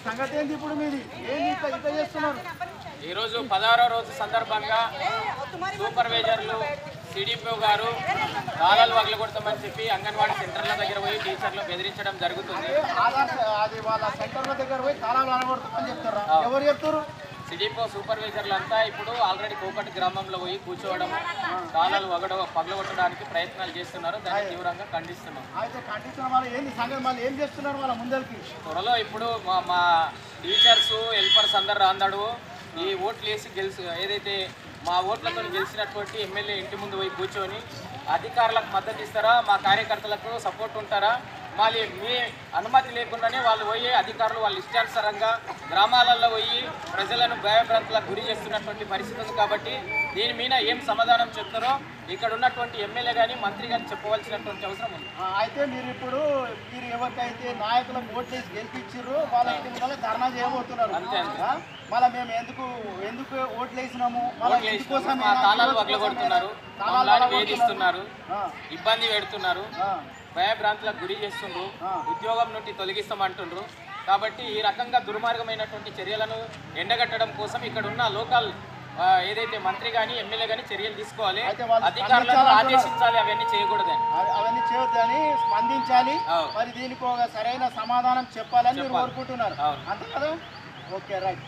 సంగతి ఏంది ఇప్పుడు మీది? ఏంది ఇట్లా చేస్తున్నారు? ఈరోజు 16వ రోజు సందర్భంగా సూపర్వైజర్లు సిడిపిఓ గారు తాళాలు వగలగొడతామని చెప్పి అంగన్వాడీ సెంటర్ల దగ్గర పోయి టీచర్లు బెదిరించడం జరుగుతుంది. అది వాళ్ళ సెంటర్ల దగ్గర పోయి తాళాలు వగలగొడతామని చెప్తారా? ఎవరు చెప్తారు? సిడిపిఓ సూపర్వైజర్లు అంతా ఇప్పుడు ఆల్రెడీ కోకటి గ్రామంలో పోయి కూర్చోవడం, తాళాలు పగలగొట్టడానికి ప్రయత్నాలు చేస్తున్నారు. దాన్ని తీవ్రంగా ఖండిస్తున్నాం. అయితే ఖండించడం వల్ల ఏంది సంగతి? మళ్ళీ ఏం చేస్తున్నారు వాళ్ళ ముందరికి? త్వరలో ఇప్పుడు మా టీచర్స్ హెల్పర్స్ అందరు రాందాడు ఈ ఓట్లు వేసి ఏదైతే మా ఓట్లతో గెలిచినటువంటి ఎమ్మెల్యే ఇంటి ముందు పోయి కూర్చొని అధికారులకు మద్దతు ఇస్తారా, మా కార్యకర్తలకు సపోర్ట్ ఉంటారా, మళ్ళీ మీ అనుమతి లేకుండానే వాళ్ళు పోయి అధికారులు వాళ్ళ ఇష్టానుసారంగా గ్రామాలలో పోయి ప్రజలను భయభ్రాంతులకు గురి చేస్తున్నటువంటి పరిస్థితి ఉంది. కాబట్టి దీని మీద ఏం సమాధానం చెప్తారో ఇక్కడ ఉన్నటువంటి ఎమ్మెల్యే కానీ మంత్రి కానీ చెప్పవలసినటువంటి అవసరం ఉంది. అయితే మీరు ఎవరికైతే నాయకులకు ఓట్లు వేసి గెలిపించారో వాళ్ళ ధర్నా చేయబోతున్నారు. మళ్ళీ మేము ఎందుకు ఓట్లు వేసినాము, తాళాలు వగలగొడుతున్నారు, వేధిస్తున్నారు, ఇబ్బంది పెడుతున్నారు, భయభ్రాంతులకు గురి చేస్తుండ్రు, ఉద్యోగం నుండి తొలగిస్తామంటుండ్రు. కాబట్టి ఈ రకంగా దుర్మార్గమైనటువంటి చర్యలను ఎండగట్టడం కోసం ఇక్కడ ఉన్న లోకల్ ఏదైతే మంత్రి కానీ ఎమ్మెల్యే కానీ చర్యలు తీసుకోవాలి, అధికారులను ఆదేశించాలి. అవన్నీ చేయొద్దని స్పందించాలి. మరి దీనికి ఒక సరైన సమాధానం చెప్పాలని మీరు కోరుకుంటున్నారు, అంతే కదా? Okay, right.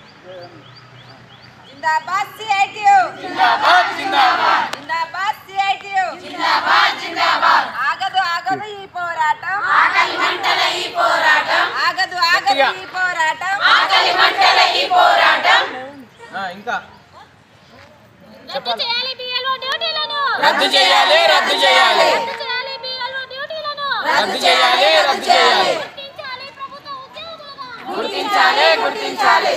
జిందాబాద్ సిఐటియు, జిందాబాద్ జిందాబాద్, జిందాబాద్ సిఐటియు, జిందాబాద్ జిందాబాద్. ఆగదు ఈ పోరాటం, ఆకలి మంటల ఈ పోరాటం, ఆగదు ఈ పోరాటం, ఆకలి మంటల ఈ పోరాటం. ఇంకా రద్దు చేయాలి బిఎల్ఓ డ్యూటీలను, రద్దు చేయాలి, రద్దు చేయాలి, రద్దు చేయాలి బిఎల్ఓ డ్యూటీలను, రద్దు చేయాలి, రద్దు చేయాలి, గుర్తించాలి ప్రభుత్వ ఉద్యోగులుగా, గుర్తించాలి, గుర్తించాలి,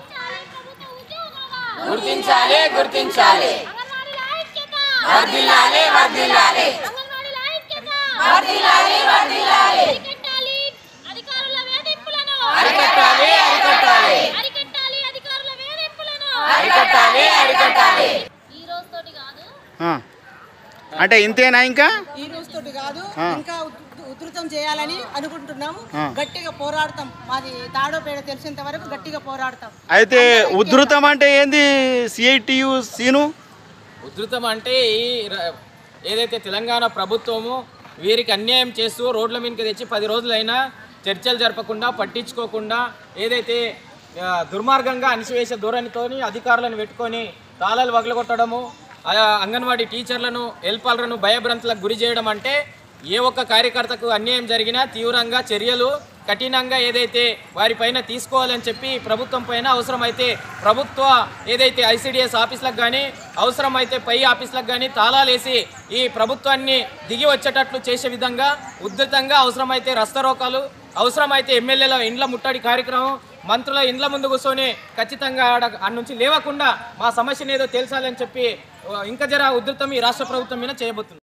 గుర్తించాలి గుర్తించాలి. గుర్తించాలి. అంగన్వాడీల ఐక్యత, వర్ధిల్లాలి, వర్ధిల్లాలి, అంగన్వాడీల ఐక్యత, వర్ధిల్లాలి వర్ధిల్లాలి. అరికట్టాలి అధికారుల వేధింపులను, అరికట్టాలి, అరికట్టాలి, అరికట్టాలి అధికారుల వేధింపులను, అరికట్టాలి, అరికట్టాలి. ఈ రోజు తోటి కాదు, అంటే ఇంతేనా? ఇంకా ఈ రోజుతోటి కాదు, ఇంకా ఉధృతం చేయాలని అనుకుంటున్నాము. గట్టిగా పోరాడతాం. మాది తాడోపేడ తెలిసేంత వరకు గట్టిగా పోరాడతాం. అయితే ఉధృతం అంటే ఏంది సిఐటియు సీను? ఉధృతం అంటే ఏదైతే తెలంగాణ ప్రభుత్వము వీరికి అన్యాయం చేస్తూ రోడ్ల మీదకి తెచ్చి 10 రోజులైనా చర్చలు జరపకుండా పట్టించుకోకుండా ఏదైతే దుర్మార్గంగా అణిసివేసే ధోరణితోని అధికారులను పెట్టుకొని తాళాలు వగలగొట్టడము, అంగన్వాడీ టీచర్లను హెల్పర్లను భయభ్రాంతులకు గురి చేయడం అంటే ఏ ఒక్క కార్యకర్తకు అన్యాయం జరిగినా తీవ్రంగా చర్యలు కఠినంగా ఏదైతే వారిపైన తీసుకోవాలని చెప్పి ప్రభుత్వం పైన అవసరమైతే ప్రభుత్వ ఏదైతే ఐసిడిఎస్ ఆఫీసులకు కానీ అవసరమైతే పై ఆఫీసులకు కానీ తాళాలేసి ఈ ప్రభుత్వాన్ని దిగి వచ్చేటట్లు చేసే విధంగా ఉధృతంగా అవసరమైతే రస్తారోకాలు, అవసరమైతే ఎమ్మెల్యేల ఇండ్ల ముట్టడి కార్యక్రమం, మంత్రుల ఇండ్ల ముందు కూర్చొని ఖచ్చితంగా అక్కడ నుంచి లేవకుండా మా సమస్యను ఏదో తేల్చాలని చెప్పి ఇంకా జర ఉధృతం ఈ రాష్ట్ర ప్రభుత్వం మీద చేయబోతుంది.